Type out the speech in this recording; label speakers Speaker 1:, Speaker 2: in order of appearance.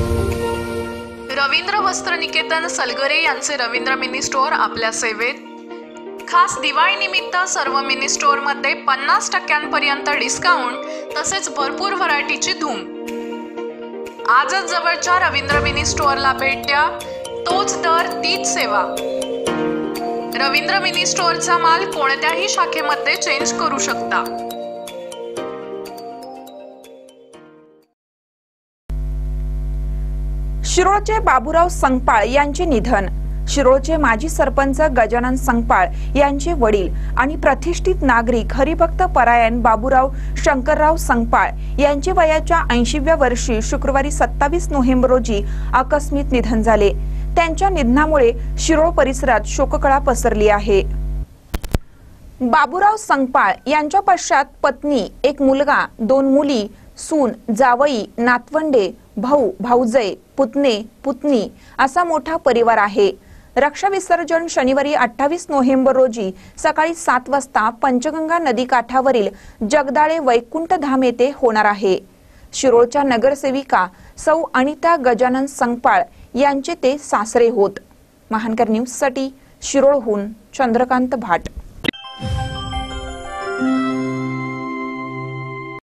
Speaker 1: रवींद्र वस्त्रनिकेतन सलगरे यांचे Ravindra mini store आपल्या सेवेत। खास दिवाळी निमित्त सर्व मिनी स्टोअर मध्ये 50% डिस्काउंट तसेच भरपूर व्हरायटीची धूम। आजच जवळच्या रवींद्र मिनी स्टोअरला भेट द्या। तोच दर तीच सेवा। रवींद्र मिनी स्टोअरचा माल कोणत्याही शाखेमध्ये चेंज करू शकता।
Speaker 2: शिरोळचे बाबूराव संगपाळ यांचे निधन। शिरोळचे माजी सरपंच गजानन संगपाळ यांचे वडील आणि प्रतिष्ठित नागरिक हरिभक्त परायण बाबूराव शंकरराव संगपाळ यांचे वयाच्या 80व्या वर्षी शुक्रवारी 27 नोव्हेंबर रोजी आकस्मिक निधन झाले। त्यांच्या निधनामुळे शिरोळ परिसरात शोककळा पसरली आहे। बाबूराव संगपाळ यांच्या पश्चात पत्नी, एक मुलगा, 2 मुली, सून, जावई, नातवंडे, भाऊ, भाऊजय, पुतणे, पुतणी असा मोठा परिवार आहे। रक्षा विसर्जन शनिवारी 28 नोव्हेंबर रोजी सकाळी 7 वाजता पंचगंगा नदी काठावरील जगदाळे वैकुंठ धाम येथे होणार आहे। शिरोळच्या नगरसेविका सौ अनिता गजानन संगपाळ यांचे ते सासरे होत। महानकर न्यूज साठी शिरोळहून चंद्रकांत भाट।